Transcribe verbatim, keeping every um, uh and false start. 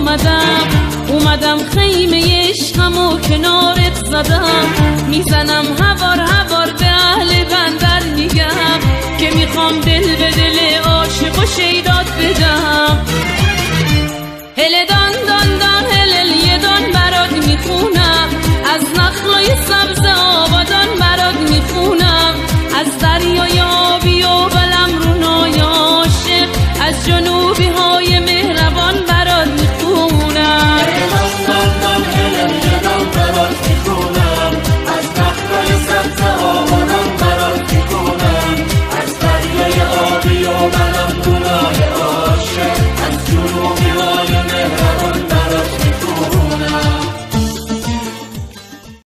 اومدم اومدم خیمه عشقمو کنارت زدم، میزنم هوار هوار به اهل بندر میگم که میخوام دل به دل عاشق و شیدات بدم. هله دان دان